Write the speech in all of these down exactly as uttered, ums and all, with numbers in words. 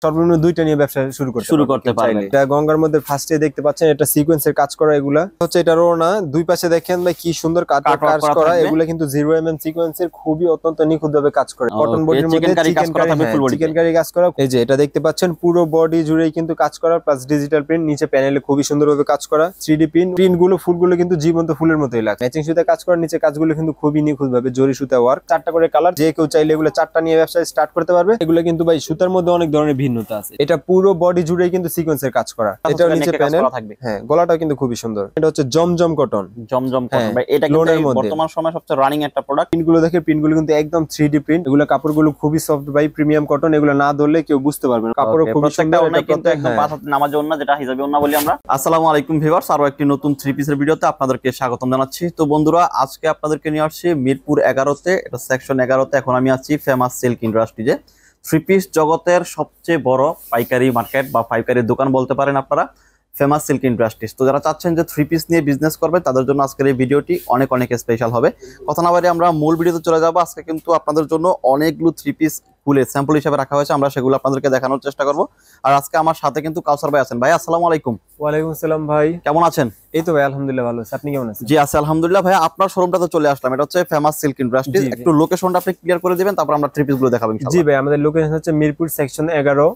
সর্বনিম্ন দুইটা নিয়ে ব্যবসা শুরু করতে শুরু করতে পারবেন। এটা গঙ্গার মধ্যে ফার্স্টে দেখতে পাচ্ছেন এটা সিকোয়েন্সের কাজ করা, এগুলা হচ্ছে এটা রোনা দুই পাশে দেখেন ভাই কি সুন্দর কাজ করা, এগুলা কিন্তু জিরো এম এম সিকোয়েন্সের খুবই অত্যন্ত নিখুঁত ভাবে কাজ করে। কটন বডির মধ্যে চিকেন কারি চিকেন কারি কাজ করা। এই যে এটা দেখতে পাচ্ছেন পুরো বডি জুড়েই কিন্তু কাজ করা, প্লাস ডিজিটাল প্রিন্ট, নিচে প্যানেলে খুবই সুন্দরভাবে কাজ করা থ্রি ডি প্রিন্ট। প্রিন্ট গুলো ফুলগুলো কিন্তু জীবন্ত ফুলের মতোই লাগে। ম্যাচিং সুতা কাজ করা, নিচে কাজগুলো কিন্তু খুবই নিখুঁত ভাবে জরি সুতা ওয়ার্ক। চারটা করে কালার, যে কেউ চাইলে এগুলো চারটা নিয়ে ব্যবসা স্টার্ট করতে পারবে। এগুলো কিন্তু ভাই সুতার মধ্যে অনেক ধরনের ভিন্নতা আছে। এটা পুরো বডি জুড়েই কিন্তু সিকোয়েন্সের কাজ করা। এটা নিচে প্যানেল থাকবে। হ্যাঁ, গলাটাও কিন্তু খুবই সুন্দর। এটা হচ্ছে জমজম কটন। জমজম কটন ভাই, এটা কিন্তু বর্তমান সময়ে সবচেয়ে রানিং একটা প্রোডাক্ট। প্রিন্টগুলো দেখে, প্রিন্টগুলো কিন্তু একদম থ্রি ডি প্রিন্ট। এগুলো কাপড়গুলো খুবই সফট ভাই, প্রিমিয়াম কটন। এগুলো না ধরলে কেউ বুঝতে পারবে না। কাপড়ও খুবই সুন্দর। এটা কিন্তু একদম পাঁচ হাত নামাজে ওন্না, যেটা হিজাবি ওন্না বলি আমরা। আসসালামু আলাইকুম ভিউয়ার্স, আরো একটি নতুন থ্রি পিসের ভিডিওতে আপনাদেরকে স্বাগতম জানাচ্ছি। তো বন্ধুরা, আজকে আপনাদেরকে নিয়ে আসছি মিরপুর এগারোতে, এটা সেকশন এগারোতে। এখন আমি আছি ফেমাস সিল্ক ইন্ডাস্ট্রিজে। থ্রি পিস জগতের সবচেয়ে বড় পাইকারি মার্কেট বা পাইকারি দোকান বলতে পারেন আপনারা, ফেমাস সিল্ক ইন্ডাস্ট্রিজ। তো যারা চাচ্ছেন যে থ্রি পিস নিয়ে বিজনেস করবে, তাদের জন্য আজকের এই ভিডিওটি অনেক অনেক স্পেশাল হবে। কথা না বাড়িয়ে আমরা মূল ভিডিওতে চলে যাবো। আজকে কিন্তু আপনাদের জন্য অনেকগুলো থ্রি পিস খুলে স্যাম্পল হিসেবে রাখা হয়েছে, আমরা সেগুলো আপনাদেরকে দেখানোর চেষ্টা করব। আর আজকে আমার সাথে কিন্তু কাউসার ভাই আছেন। ভাই আসসালামু আলাইকুম। ওয়ালাইকুম আসসালাম ভাই, কেমন আছেন? এই তো ভাই আলহামদুলিল্লাহ ভালো আছি, আপনি কেমন আছেন? জি আছি আলহামদুলিল্লাহ। ভাই আপনার শোরুমটাতে চলে আসলাম, এটা হচ্ছে ফেমাস সিল্ক ইন্ডাস্ট্রিজ। একটু লোকেশনটা আপনি ক্লিয়ার করে দিবেন, তারপর আমরা থ্রি পিস গুলো দেখাবো ইনশাআল্লাহ। জি ভাই, আমাদের লোকেশন হচ্ছে মিরপুর সেকশন এগারো,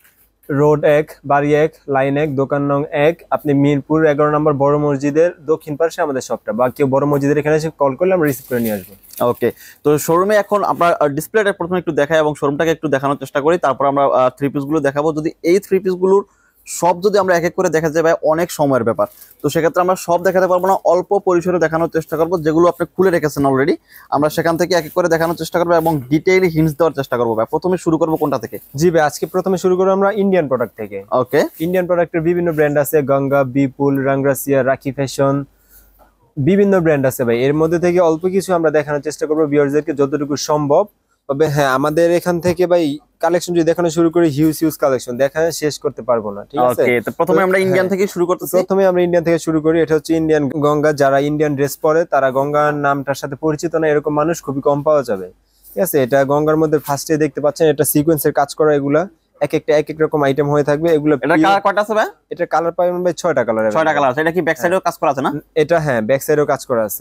রোড এক, বাড়ি এক, লাইন এক, দোকান নং এক। আপনি মিরপুর এগারো নম্বর বড় মসজিদের দক্ষিণ পাশে আমাদের শপটা, বা কেউ বড় মসজিদের এখানে এসে কল করলে আমরা রিসিভ করে নিয়ে আসবো। ওকে, তো শোরুমে এখন আমরা ডিসপ্লেটা প্রথমে একটু দেখাই এবং শোরুমটাকে একটু দেখানোর চেষ্টা করি, তারপর আমরা থ্রি পিস গুলো দেখাবো। যদি এই থ্রি পিস গুলোর সব যদি আমরা এক এক করে দেখা যায় ভাই, অনেক সময়ের ব্যাপার। তো সেক্ষেত্রে আমরা সব দেখাতে পারবো না, অল্প পরিসরে দেখানোর চেষ্টা করবো। যেগুলো আপনি খুলে রেখেছেন অলরেডি, আমরা সেখান থেকে এক এক করে দেখানোর চেষ্টা করবো এবং ডিটেইলি হিন্টস দেওয়ার চেষ্টা করবো। ভাই প্রথমে শুরু করবো কোনটা থেকে? জি ভাই, আজকে প্রথমে শুরু করবো আমরা ইন্ডিয়ান প্রোডাক্ট থেকে। ওকে, ইন্ডিয়ান প্রোডাক্টের বিভিন্ন ব্র্যান্ড আছে, গঙ্গা, বিপুল, রাংরাসিয়া, রাখি ফ্যাশন, বিভিন্ন ব্র্যান্ড আছে ভাই। এর মধ্যে থেকে অল্প কিছু আমরা দেখানোর চেষ্টা করবো ভিউয়ারদেরকে যতটুকু সম্ভব। তবে হ্যাঁ, আমাদের এখান থেকে ভাই কালেকশন যদি দেখানো শুরু করি, হিউজ হিউজ কালেকশন দেখা শেষ করতে পারবো না, ঠিক আছে? ওকে, তো প্রথমে আমরা ইন্ডিয়ান থেকে শুরু করতেছি। প্রথমে আমরা ইন্ডিয়ান থেকে শুরু করি। এটা হচ্ছে ইন্ডিয়ান গঙ্গা। যারা ইন্ডিয়ান ড্রেস পরে তারা গঙ্গার নামটার সাথে পরিচিত না, এরকম মানুষ খুবই কম পাওয়া যাবে, ঠিক আছে? এটা গঙ্গার মধ্যে ফার্স্টে দেখতে পাচ্ছেন এটা সিকোয়েন্সের কাজ করা। এগুলা এক একটা এক এক রকম আইটেম হয়ে থাকবে। এগুলো এটা কালার কয়টা আছে ভাই? এটা কালার পাবেন ভাই ছয়টা কালার। ছয়টা কালার আছে। এটা কি ব্যাক সাইডেও কাজ করা আছে না? এটা হ্যাঁ, ব্যাক সাইডেও কাজ করা আছে।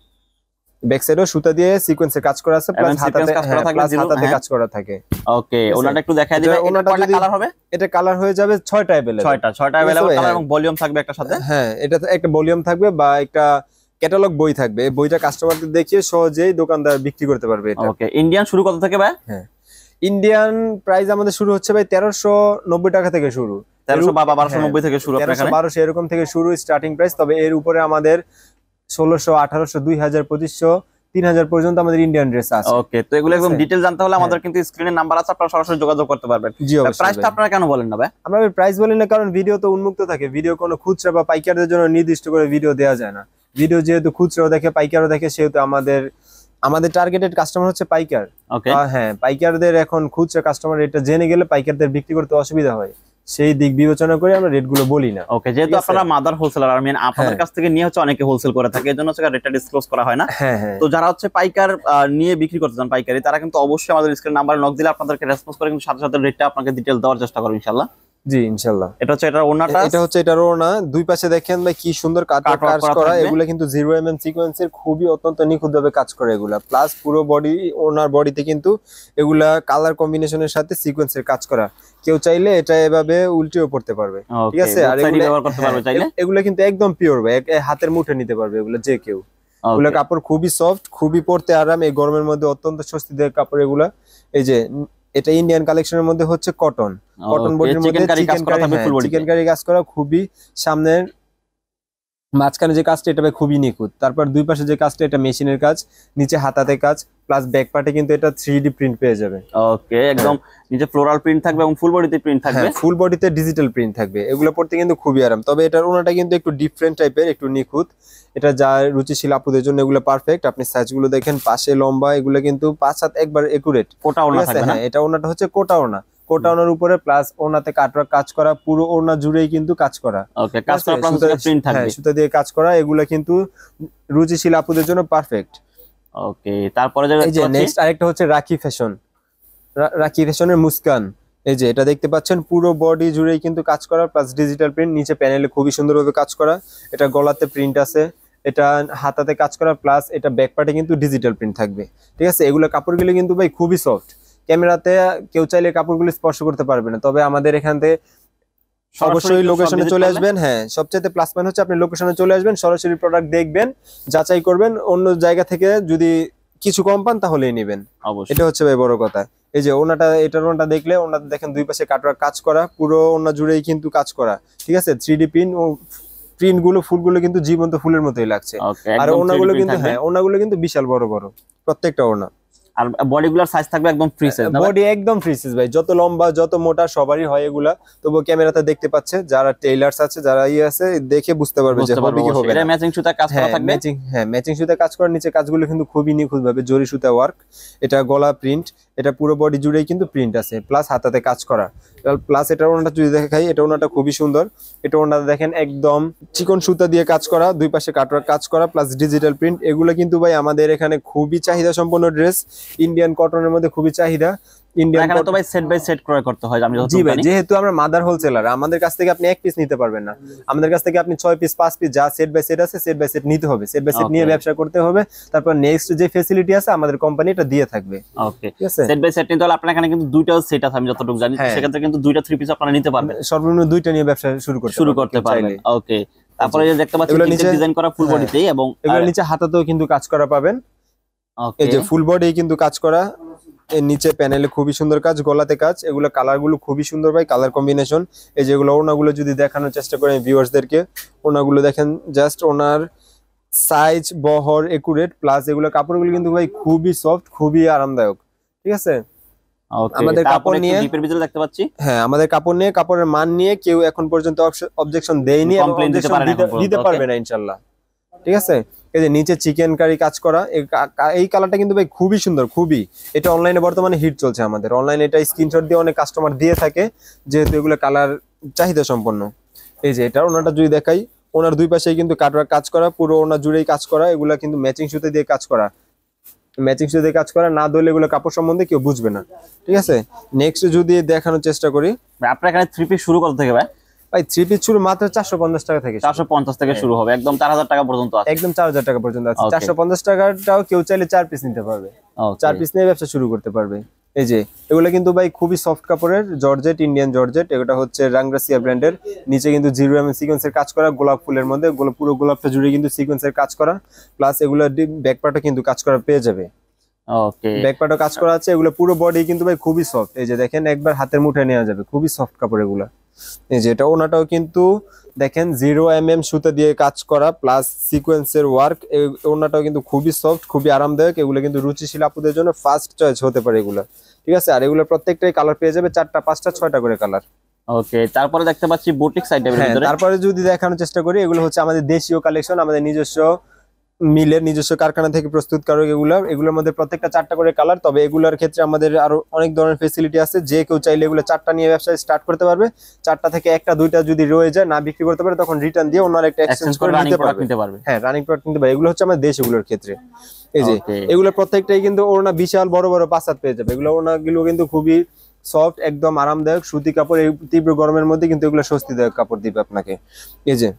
ব্যাক সাইডেও সুতা দিয়ে সিকোয়েন্সের কাজ করা আছে, প্লাস হাতাতে কাজ করা থাকে, হাতাতে কাজ করা থাকে। ওকে, ওনাটা একটু দেখাই দিবেন। এটা কয়টা কালার হবে? এটা কালার হয়ে যাবে ছয়টা अवेलेबल। ছয়টা ছয়টা अवेलेबल কালার এবং ভলিউম থাকবে একটা সাথে। হ্যাঁ, এটা একটা ভলিউম থাকবে বা একটা ক্যাটালগ বই থাকবে। এই বইটা কাস্টমারদের দেখিয়ে সহজেই দোকানদার বিক্রি করতে পারবে এটা। ওকে, ইন্ডিয়ান শুরু কত থেকে ভাই? হ্যাঁ, ইন্ডিয়ান প্রাইস আমাদের শুরু হচ্ছে ভাই তেরোশো নব্বই টাকা থেকে শুরু। তেরোশো বা বারোশো নব্বই থেকে শুরু, তেরোশো বারোশো এরকম থেকে শুরু স্টার্টিং প্রাইস। তবে এর উপরে আমাদের ষোলোশো, আঠারোশো, দুই হাজার, পঁচিশশো, তিন হাজার পর্যন্ত আমাদের ইন্ডিয়ান ড্রেস আছে। ওকে, তো এগুলো একদম ডিটেইল জানতে হলে আমাদের কিন্তু স্ক্রিনে নাম্বার আছে, আপনারা সরাসরি যোগাযোগ করতে পারবেন। জি অবশ্যই। প্রাইসটা আপনারা কেন বলেন না ভাই? আমরা প্রাইস বলি না কারণ ভিডিও তো উন্মুক্ত থাকে। ভিডিও কোনো খুচরা বা পাইকারদের জন্য নির্দিষ্ট করে ভিডিও দেওয়া যায় না। ভিডিও যেহেতু খুচরাও দেখে পাইকারও দেখে, সেহেতু আমাদের আমাদের টার্গেটেড কাস্টমার হচ্ছে পাইকার। ওকে, হ্যাঁ, পাইকারদের এখন খুচরা কাস্টমার এটা জেনে গেলে পাইকারদের বিক্রি করতে অসুবিধা হয়, সেই দিক বিবেচনা করে আমরা রেটগুলো বলি না। ওকে, যেহেতু আপনারা মাদার হোলসেলার, আমি আপনাদের কাছ থেকে নিয়ে হচ্ছে অনেকে হোলসেল করে থাকে, এজন্য হচ্ছে রেটটা ডিসক্লোজ করা হয় না। হ্যাঁ হ্যাঁ, তো যারা হচ্ছে পাইকার নিয়ে বিক্রি করতে চান পাইকারি, তারা কিন্তু অবশ্যই আমাদের স্ক্রিন নাম্বারে নক দিলে আপনাদেরকে রেসপন্স করে কিন্তু সাথে সাথে রেটটা আপনাকে ডিটেইল দেওয়ার চেষ্টা করব ইনশাআল্লাহ। জি ইনশাআল্লাহ। এটা হচ্ছে এটা ওনাটা, এটা হচ্ছে এটা রোনা দুই পাশে দেখেন ভাই কি সুন্দর কাজ করা। এগুলা কিন্তু জিরো এম এম সিকোয়েন্সের খুবই অত্যন্ত নিখুঁত ভাবে কাজ করে এগুলা। প্লাস পুরো বডি, ওনার বডিতে কিন্তু এগুলা কালার কম্বিনেশনের সাথে সিকোয়েন্সের কাজ করা। কেউ চাইলে এটা এভাবে উল্টেও পড়তে পারবে, ঠিক আছে? আর এগুলা কিন্তু একদম পিওর ভাই, হাতের মুঠে নিতে পারবে এগুলা যে কেউ। এগুলা কাপড় খুবই সফট, খুবই পরতে আরাম, এই গরমের মধ্যে অত্যন্ত স্বস্তিদায়ক কাপড় এগুলা। এই যে এটা ইন্ডিয়ান কালেকশনের মধ্যে হচ্ছে কটন, কটন বডির মধ্যে চিকেন কারি চিকেন কারি কাজ করা, খুবই সামনের মাঝখানে যে কাজটা এটা খুবই নিখুঁত। তারপর দুই পাশে যে কাজটা এটা মেশিনের কাজ, নিচে হাতাতে কাজ, প্লাস ব্যাক পার্টে কিন্তু এটা থ্রি ডি প্রিন্ট পেয়ে যাবে। ওকে, একদম নিচে ফ্লোরাল প্রিন্ট থাকবে এবং ফুল বডিতে প্রিন্ট থাকবে। ফুল বডিতে ডিজিটাল প্রিন্ট থাকবে। এগুলো পড়তে কিন্তু খুবই আরাম। তবে এটার ওনাটা কিন্তু একটু ডিফারেন্ট টাইপের, একটু নিখুঁত। এটা যা রুচিশীল আপুদের জন্য এগুলো পারফেক্ট। আপনি সাইজগুলো দেখেন, পাশে লম্বা, এগুলো কিন্তু পাঁচ হাত একবার একুরেট। কোটা ওনা থাকবে না? হ্যাঁ, এটা ওনাটা হচ্ছে কোটা ওনা। কোটা ওনার উপরে প্লাস ওনাতে কাটওয়ার্ক কাজ করা, পুরো ওনা জুড়েই কিন্তু কাজ করা। ওকে, কাজ করা প্লাস প্রিন্ট থাকবে, সুতা দিয়ে কাজ করা। এগুলো কিন্তু রুচিশীল আপুদের জন্য পারফেক্ট। ওকে, তারপরে যে নেক্সট আরেকটা হচ্ছে রাখি ফ্যাশন। রাখি ফ্যাশনের মুস্কান। এই যে এটা দেখতে পাচ্ছেন পুরো বডি জুড়েই কিন্তু কাজ করা, প্লাস ডিজিটাল প্রিন্ট, নিচে প্যানেলে খুবই সুন্দরভাবে কাজ করা, এটা গলাতে প্রিন্ট আছে, এটা হাতাতে কাজ করা, প্লাস এটা ব্যাক পার্টে কিন্তু ডিজিটাল প্রিন্ট থাকবে। ঠিক আছে, এগুলো কাপড়গুলো কিন্তু ভাই খুবই সফট, ক্যামেরাতে কেউ চাইলে কাপড়গুলো স্পর্শ করতে পারবে না, তবে আমাদের এখান থেকে অবশ্যই লোকেশনে চলে আসবেন। হ্যাঁ, সবচেয়ে প্লাস পয়েন্ট হচ্ছে আপনি লোকেশনে চলে আসবেন, সরাসরি প্রোডাক্ট দেখবেন, যাচাই করবেন, অন্য জায়গা থেকে যদি কিছু কম পান তাহলেই নেবেন, এটা হচ্ছে ভাই বড় কথা। এই যে ওনাটা, এটার ওনাটা দেখলে ওনাটা দেখেন দুই পাশে কাটওয়ার্ক কাজ করা, পুরো ওনা জুড়েই কিন্তু কাজ করা। ঠিক আছে, থ্রি ডি প্রিন্ট ও প্রিন্ট গুলো, ফুলগুলো কিন্তু জীবন্ত ফুলের মতোই লাগছে। আর ওনাগুলো কিন্তু হ্যাঁ ওনাগুলো কিন্তু বিশাল বড় বড় প্রত্যেকটা ওনা। আর বডিগুলোর সাইজ থাকবে একদম ফ্রি সাইজ, বডি একদম ফ্রি সাইজ ভাই, যত লম্বা যত মোটা সবারই হয় এগুলা। তবু ক্যামেরাতে দেখতে পাচ্ছে যারা টেইলার্স আছে, যারা ই আছে, দেখে বুঝতে পারবে যে হবে কি হবে না। এটা ম্যাচিং সুতা কাজ করা থাকবে, ম্যাচিং হ্যাঁ ম্যাচিং সুতা কাজ করা, নিচে কাজগুলো কিন্তু খুবই নিখুঁত ভাবে জরি সুতা ওয়ার্ক, এটা গলা প্রিন্ট, এটা পুরো বডি জুড়েই কিন্তু প্রিন্ট আছে, প্লাস হাতাতে কাজ করা, প্লাস এটা ওনাটা যদি দেখাই, এটা ওনাটা খুবই সুন্দর, এটা ওনাটা দেখেন একদম চিকন সুতা দিয়ে কাজ করা, দুই পাশে কাটওয়ার্ক কাজ করা, প্লাস ডিজিটাল প্রিন্ট। এগুলো কিন্তু ভাই আমাদের এখানে খুবই চাহিদা সম্পন্ন ড্রেস, ইন্ডিয়ান কটনের মধ্যে খুবই চাহিদা। ইন্ডিয়ান এখানে তো ভাই সেট বাই সেট ক্রয় করতে হয়, আমি জি ভাই, যেহেতু আমরা মাদার হোলসেলার, আমাদের কাছ থেকে আপনি এক পিস নিতে পারবেন না, আমাদের কাছ থেকে আপনি ছয় পিস পাঁচ পিস যা সেট বাই সেট আছে সেট বাই সেট নিতে হবে, সেট বাই সেট নিয়ে ব্যবসা করতে হবে। তারপর নেক্সট যে ফ্যাসিলিটি আছে আমাদের কোম্পানি এটা দিয়ে থাকবে। ওকে, ঠিক আছে, সেট বাই সেট নিতে হলে আপনার এখানে কিন্তু দুইটা সেট আছে আমি যতটুকু জানি, সেক্ষেত্রে কিন্তু দুইটা থ্রি পিস আপনারা নিতে পারবেন, সর্বনিম্ন দুইটা নিয়ে ব্যবসা শুরু করতে শুরু করতে পারবেন। ওকে, তারপরে যে দেখতে পাচ্ছেন নিচে ডিজাইন করা ফুল বডিতেই, এবং এগুলো নিচে হাতাতেও কিন্তু কাজ করা পাবেন। এই যে ফুল বডি কিন্তু কাজ করা, এর নিচে প্যানেলে খুবই সুন্দর কাজ, গলাতে কাজ, এগুলো কালার গুলো খুবই সুন্দর ভাই, কালার কম্বিনেশন। এই যেগুলো ওনাগুলো যদি দেখানোর চেষ্টা করেন ভিউয়ার্সদেরকে, ওনাগুলো দেখেন জাস্ট ওনার সাইজ বহর একুরেট, প্লাস এগুলো কাপড়গুলো কিন্তু ভাই খুবই সফট, খুবই আরামদায়ক। ঠিক আছে, আমাদের কাপড় নিয়ে ডিপের ভিতরে দেখতে পাচ্ছি, হ্যাঁ আমাদের কাপড় নিয়ে, কাপড়ের মান নিয়ে কেউ এখন পর্যন্ত অবজেকশন দেয়নি, দিতে পারবে না ইনশাল্লাহ। ঠিক আছে, এই যে নিচে চিকেন কারি কাজ করা, এই কালারটা কিন্তু ভাই খুবই সুন্দর, খুবই, এটা অনলাইনে বর্তমানে হিট চলছে আমাদের, অনলাইনে এটা স্ক্রিনশট দিয়ে অনেক কাস্টমার দিয়ে থাকে, যেহেতু এগুলো কালার চাহিদা সম্পন্ন। এই যে এটা ওনাটা যদি দেখাই, ওনার দুই পাশেই কিন্তু কাটওয়ার্ক কাজ করা, পুরো ওনার জুড়েই কাজ করা, এগুলা কিন্তু ম্যাচিং সুতা দিয়ে কাজ করা, ম্যাচিং সুতা দিয়ে কাজ করা না ধরলে এগুলো কাপড় সম্বন্ধে কেউ বুঝবে না। ঠিক আছে, নেক্সট যদি দেখানোর চেষ্টা করি, আপনার এখানে থ্রি পিস শুরু কত থেকে ভাই? ভাই থ্রি পিস শুরু মাত্র চারশো পঞ্চাশ টাকা থেকে, চারশো পঞ্চাশ থেকে শুরু হবে, একদম চার হাজার টাকা পর্যন্ত আছে, একদম চার হাজার টাকা পর্যন্ত আছে। চারশো পঞ্চাশ টাকাটাও কেউ চাইলে চার পিস নিতে পারবে, চার পিস নিয়ে ব্যবসা শুরু করতে পারবে। এই যে এগুলো কিন্তু ভাই খুবই সফট কাপড়ের, জর্জেট, ইন্ডিয়ান জর্জেট, এটা হচ্ছে রাংরাসিয়া ব্র্যান্ডের, নিচে কিন্তু জিরো এম সিকোয়েন্সের কাজ করা, গোলাপ ফুলের মধ্যে পুরো গোলাপটা জুড়ে কিন্তু সিকোয়েন্সের কাজ করা, প্লাস এগুলো ব্যাক পার্টও কিন্তু কাজ করা পেয়ে যাবে। ওকে, ব্যাক পার্টও কাজ করা আছে, এগুলো পুরো বডি কিন্তু ভাই খুবই সফট, এই যে দেখেন একবার হাতের মুঠে নেওয়া যাবে, খুবই সফট কাপড় এগুলা। এই যে এটা ওনাটাও কিন্তু দেখেন জিরো এম এম সুতা দিয়ে কাজ করা, প্লাস সিকোয়েন্সের ওয়ার্ক, ওনাটাও কিন্তু খুবই সফট, খুবই আরামদায়ক, এগুলো কিন্তু রুচিশীল আপুদের জন্য ফার্স্ট চয়েস হতে পারে এগুলো। ঠিক আছে, আর এগুলো প্রত্যেকটাই কালার পেয়ে যাবে, চারটা পাঁচটা ছয়টা করে কালার। ওকে, তারপরে দেখতে পাচ্ছি বুটিক সাইডের ভিতরে, তারপরে যদি দেখানোর চেষ্টা করি, এগুলো হচ্ছে আমাদের দেশীয় কালেকশন, আমাদের নিজস্ব মিলের নিজস্ব কারখানা থেকে প্রস্তুতকারক এগুলো, এগুলোর মধ্যে প্রত্যেকটা চারটা করে কালার, তবে এগুলোর ক্ষেত্রে আমাদের আরো অনেক ধরনের ফেসিলিটি আছে, যে কেউ চাইলে এগুলো চারটা নিয়ে ব্যবসা স্টার্ট করতে পারবে, চারটা থেকে একটা দুইটা যদি রয়ে যায় না বিক্রি করতে পারে, তখন রিটার্ন দিয়ে অন্য একটা এক্সচেঞ্জ করে নিতে পারবে। হ্যাঁ, রানিং প্রোডাক্ট নিতে পারবে, এগুলো হচ্ছে আমাদের দেশ এগুলোর ক্ষেত্রে। এই যে এগুলো প্রত্যেকটাই কিন্তু ওড়না বিশাল বড় বড় পাঁচাত পেয়ে যাবে, এগুলো ওড়নাগুলো কিন্তু খুবই সফট, একদম আরামদায়ক সুতি কাপড়, এই তীব্র গরমের মধ্যে কিন্তু এগুলো স্বস্তিদায়ক কাপড় দিবে আপনাকে। এই যে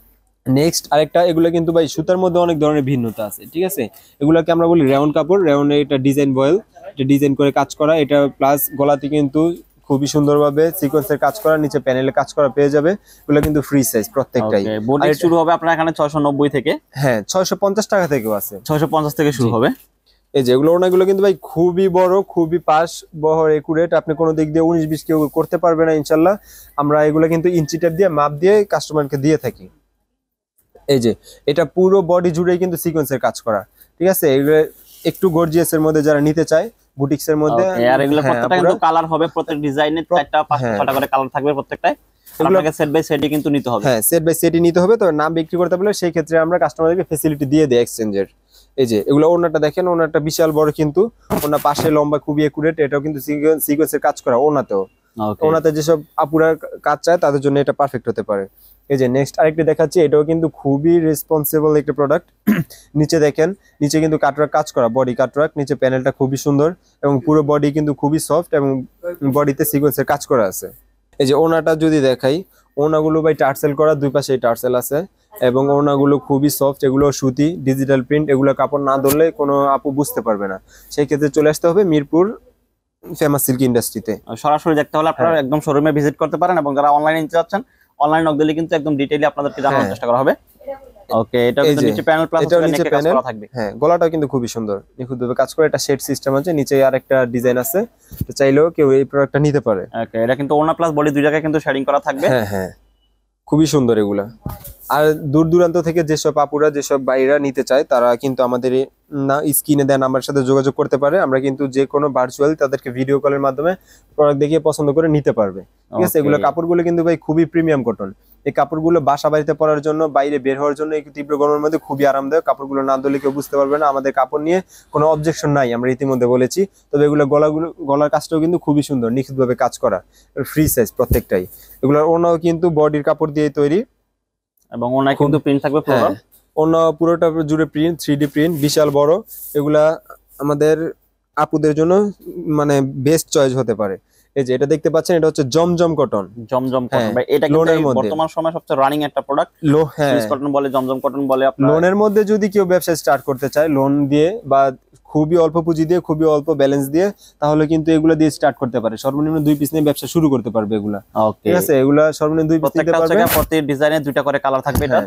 নেক্সট আরেকটা, এগুলো কিন্তু ভাই সুতার মধ্যে অনেক ধরনের ভিন্নতা আছে। ঠিক আছে, এগুলোকে আমরা বলি রেওন কাপড়, রেওনে এটা ডিজাইন বয়েল, এটা ডিজাইন করে কাজ করা, এটা প্লাস গলাতে কিন্তু খুবই সুন্দরভাবে সিকোয়েন্সের কাজ করা, নিচে প্যানেলে কাজ করা পেয়ে যাবে, এগুলো কিন্তু ফ্রি সাইজ প্রত্যেকটাই। বুটিক শুরু হবে আপনার এখানে ছয়শো নব্বই থেকে, হ্যাঁ ছয়শো পঞ্চাশ টাকা থেকেও আছে, ছয়শো পঞ্চাশ থেকে শুরু হবে। এই যে এগুলো ওনাগুলো কিন্তু ভাই খুবই বড়, খুবই পাশ বহর একুরেট, আপনি কোনো দিক দিয়ে উনিশ বিশ কেউ করতে পারবে না ইনশাল্লাহ। আমরা এগুলো কিন্তু ইঞ্চি টেপ দিয়ে মাপ দিয়ে কাস্টমারকে দিয়ে থাকি। এই যে এটা পুরো বডি জুড়েই কিন্তু সিকোয়েন্সের কাজ করা। ঠিক আছে, এগুলো একটু গর্জিয়াস এর মধ্যে যারা নিতে চায় বুটিক্স এর মধ্যে, আর এগুলো প্রত্যেকটা কিন্তু কালার হবে, প্রত্যেক ডিজাইনে চারটা পাঁচটা ছয়টা করে কালার থাকবে প্রত্যেকটাই, আপনাকে সেট বাই সেটই কিন্তু নিতে হবে। হ্যাঁ, সেট বাই সেটই নিতে হবে, তবে নাম বিক্রি করতে পারলে সেই ক্ষেত্রে আমরা কাস্টমারদেরকে ফ্যাসিলিটি দিয়ে দেই এক্সচেঞ্জের। এই যে এগুলো ওনাটা দেখেন, ওনাটা বিশাল বড়, কিন্তু ওনার পাশে লম্বা খুবই একুরেট, এটাও কিন্তু সিকোয়েন্সের কাজ করা ওনাতেও। ওনাতে যেসব আপুরা কাজ চায় তাদের জন্য এটা পারফেক্ট হতে পারে। এই যে নেক্সট আরেকটি দেখাচ্ছি, এটাও কিন্তু খুবই রেসপন্সিবল একটা প্রোডাক্ট। নিচে দেখেন, নিচে কিন্তু কাটওয়ার্ক কাজ করা, বডি কাটওয়ার্ক, নিচে প্যানেলটা খুবই সুন্দর এবং পুরো বডি কিন্তু খুবই সফট এবং বডিতে সিকোয়েন্সের কাজ করা আছে। এই যে ওনাটা যদি দেখাই, ওনাগুলো ভাই টার্সেল করা, দুই পাশে টার্সেল আছে এবং ওনাগুলো খুবই সফট, এগুলো সুতি ডিজিটাল প্রিন্ট, এগুলো কাপড় না ধরলে কোনো আপু বুঝতে পারবে না। সেই ক্ষেত্রে চলে আসতে হবে মিরপুর ফেমাস সিল্ক ইন্ডাস্ট্রিতে। সরাসরি দেখতে হলে আপনারা একদম শোরুমে ভিজিট করতে পারেন এবং যারা অনলাইনে নিতে যাচ্ছেন অনলাইন নক দিলে কিন্তু একদম ডিটেইলি আপনাদেরকে জানানোর চেষ্টা করা হবে। ওকে, এটা কিন্তু নিচে প্যানেল প্লাস নেকে কাজ করা থাকবে। হ্যাঁ, গলাটাও কিন্তু খুবই সুন্দর, নিখুঁতভাবে কাজ করে। এটা শেড সিস্টেম আছে, নিচে আরেকটা ডিজাইন আছে, তো চাইলেও কেউ এই প্রোডাক্টটা নিতে পারে। ওকে, এটা কিন্তু ওড়না প্লাস বডি দুই জায়গায় কিন্তু শেডিং করা থাকবে। হ্যাঁ হ্যাঁ, খুবই সুন্দর এগুলা। আর দূর দূরান্ত থেকে যেসব আপুরা যেসব বাইরা নিতে চায় তারা কিন্তু আমাদের না স্ক্রিনে দেন আমার সাথে যোগাযোগ করতে পারে। আমরা কিন্তু যে কোনো ভার্চুয়াল তাদেরকে ভিডিও কলের মাধ্যমে প্রোডাক্ট দেখিয়ে পছন্দ করে নিতে পারবে। ঠিক আছে, এগুলো কাপড়গুলো কিন্তু ভাই খুবই প্রিমিয়াম কটন। এই কাপড়গুলো বাসা বাড়িতে পরার জন্য, বাইরে বের হওয়ার জন্য এই তীব্র গরমের মধ্যে খুবই আরামদায়ক। কাপড়গুলো না ধরলে কেউ বুঝতে পারবে না। আমাদের কাপড় নিয়ে কোনো অবজেকশন নাই, আমরা ইতিমধ্যে বলেছি। তবে এগুলো গলাগুলো গলার কাজটাও কিন্তু খুবই সুন্দর, নিখুঁতভাবে কাজ করা, ফ্রি সাইজ প্রত্যেকটাই। এগুলোর ওনাও কিন্তু বডির কাপড় দিয়ে তৈরি এবং ওনায় কিন্তু প্রিন্ট থাকবে ফ্লোরাল। ওনা পুরোটা জুড়ে প্রিন্ট, থ্রি ডি প্রিন্ট, বিশাল বড়। এগুলা আমাদের আপুদের জন্য মানে বেস্ট চয়েস হতে পারে। এই যে এটা দেখতে পাচ্ছেন, এটা হচ্ছে জমজম কটন। জমজম কটন ভাই, এটা কিন্তু বর্তমান সময়ে সবচেয়ে রানিং একটা প্রোডাক্ট। লো, হ্যাঁ, সুইস কটন বলে, জমজম কটন বলে। আপনারা লোনের মধ্যে যদি কেউ ব্যবসা স্টার্ট করতে চায় লোন দিয়ে বা খুবই অল্প পুঁজি দিয়ে, খুবই অল্প ব্যালেন্স দিয়ে, তাহলে কিন্তু এগুলা দিয়ে স্টার্ট করতে পারে। সর্বনিম্ন দুই পিস নিয়ে ব্যবসা শুরু করতে পারবে এগুলা। ঠিক আছে, এগুলা সর্বনিম্ন দুই পিস নিতে পারবে। প্রত্যেক ডিজাইনে দুইটা করে কালার থাকবে এটা,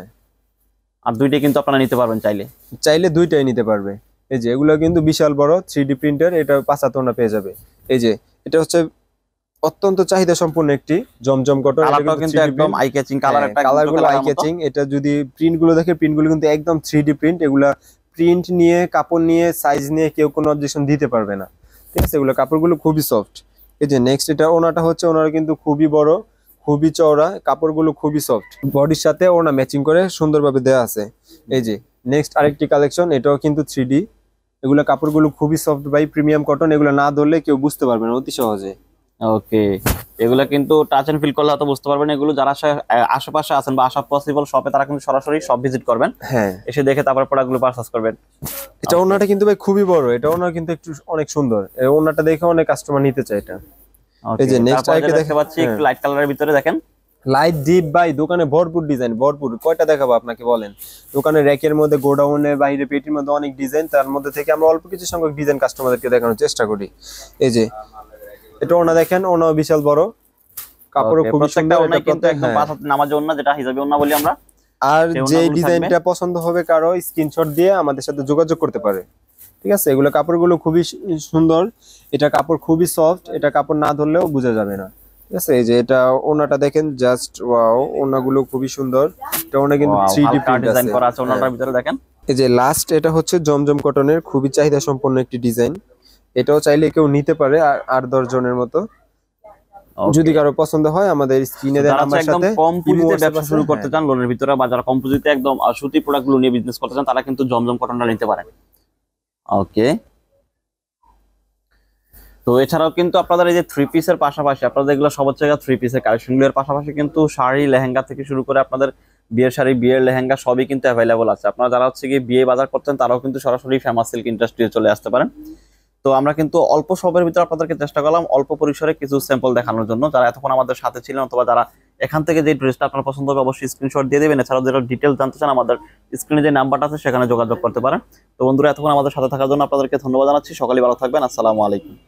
আর দুইটাই কিন্তু আপনারা নিতে পারবেন চাইলে। চাইলে দুইটাই নিতে পারবে। এই যে এগুলা কিন্তু বিশাল বড় থ্রি ডি প্রিন্টার, এটা পাঁচাতোনা পেয়ে যাবে। এই যে এটা হচ্ছে অত্যন্ত চাহিদা সম্পন্ন একটি জমজম কটন। কালারটাও কিন্তু একদম আই ক্যাচিং কালার, একটা কালারগুলো আই ক্যাচিং। এটা যদি প্রিন্টগুলো দেখে, প্রিন্টগুলো কিন্তু একদম থ্রি ডি প্রিন্ট। এগুলা প্রিন্ট নিয়ে, কাপড় নিয়ে, সাইজ নিয়ে কেউ কোনো অবজেকশন দিতে পারবে না। ঠিক আছে, এগুলো কাপড়গুলো খুবই সফট। এই যে নেক্সট এটা ওনাটা হচ্ছে, ওনারা কিন্তু খুবই বড়, খুবই চওড়া, কাপড়গুলো খুবই সফট, বডির সাথে ওনা ম্যাচিং করে সুন্দরভাবে দেওয়া আছে। এই যে নেক্সট আরেকটি কালেকশন, এটাও কিন্তু থ্রি ডি। এগুলো কাপড়গুলো খুবই সফট বাই প্রিমিয়াম কটন। এগুলো না ধরলে কেউ বুঝতে পারবে না অতি সহজে। ওকে, এগুলা কিন্তু টাচ এন্ড ফিল করলে হয়তো বুঝতে পারবেন। এগুলো যারা আশেপাশে আছেন বা আসা পসিবল শপে, তারা কিন্তু সরাসরি সব ভিজিট করবেন। হ্যাঁ, এসে দেখে তারপর প্রোডাক্টগুলো পারচেজ করবেন। এটা ওনাটা কিন্তু ভাই খুবই বড়, এটা ওনা কিন্তু একটু অনেক সুন্দর। এই ওনাটা দেখে অনেক কাস্টমার নিতে চায় এটা। এই যে নেক্সট আইকে দেখতে পাচ্ছি একটু লাইট কালারের ভিতরে দেখেন, লাইট ডিপ ভাই। দোকানে ভরপুর ডিজাইন, ভরপুর। কয়টা দেখাবো আপনাকে বলেন? দোকানে র্যাকের মধ্যে, গোডাউনে, বাইরে পেটির মধ্যে অনেক ডিজাইন। তার মধ্যে থেকে আমরা অল্প কিছু সংখ্যক ডিজাইন কাস্টমারদেরকে দেখানোর চেষ্টা করি। এই যে এটা ওনা দেখেন, ওনা বিশাল বড়, কাপড়ও খুবই সুন্দর। ওনা কিন্তু একদম পাঁচ হাত নামাজ ওনা, যেটা হিজাবি ওনা বলি আমরা। আর যে ডিজাইনটা পছন্দ হবে কারো, স্ক্রিনশট দিয়ে আমাদের সাথে যোগাযোগ করতে পারে। ঠিক আছে, এগুলো কাপড়গুলো খুবই সুন্দর। এটা কাপড় খুবই সফট, এটা কাপড় না ধরলেও বোঝা যাবে না। ঠিক আছে, এই যে এটা ওনাটা দেখেন, জাস্ট ওয়াও, ওনাগুলো খুবই সুন্দর। এটা ওনা কিন্তু থ্রি ডি প্রিন্ট ডিজাইন করা আছে ওনাটার ভিতরে দেখেন। এই যে লাস্ট এটা হচ্ছে জমজম কটনের খুবই চাহিদা সম্পন্ন একটি ডিজাইন। এটাও চাইলে কেউ নিতে পারে আট দশ জনের মতো। যদি কারো পছন্দ হয় আমাদের স্ক্রিনে দেন আমার সাথে। কম পুঁজিতে ব্যবসা শুরু করতে চান লোনের ভিতরে, বা যারা কম পুঁজিতে একদম সুতি প্রোডাক্টগুলো নিয়ে বিজনেস করতে চান, তারা কিন্তু জমজম কটনটা নিতে পারেন। ওকে, তো এছাড়াও কিন্তু আপনাদের এই যে থ্রি পিসের পাশাপাশি, আপনাদের এগুলো সব হচ্ছে থ্রি পিসের কালেকশনগুলোর পাশাপাশি কিন্তু শাড়ি, লেহেঙ্গা থেকে শুরু করে আপনাদের বিয়ের শাড়ি, বিয়ের লেহেঙ্গা সবই কিন্তু অ্যাভেলেবল আছে। আপনারা যারা হচ্ছে গিয়ে বিয়ে বাজার করতেন, তারাও কিন্তু সরাসরি ফেমাস সিল্ক ইন্ডাস্ট্রিতে চলে আসতে পারেন। তো আমরা কিন্তু অল্প সময়ের ভিতরে আপনাদেরকে চেষ্টা করলাম অল্প পরিসরে কিছু স্যাম্পল দেখানোর জন্য। যারা এতক্ষণ আমাদের সাথে ছিলেন, অথবা যারা এখান থেকে যে ড্রেসটা আপনার পছন্দ হবে, অবশ্যই স্ক্রিনশট দিয়ে দেবেন। এছাড়াও যারা ডিটেলস জানতে চান, আমাদের স্ক্রিনে যে নাম্বারটা আছে সেখানে যোগাযোগ করতে পারেন। তো বন্ধুরা, এতক্ষণ আমাদের সাথে থাকার জন্য আপনাদেরকে ধন্যবাদ জানাচ্ছি। সকালে ভালো থাকবেন। আসসালামু আলাইকুম।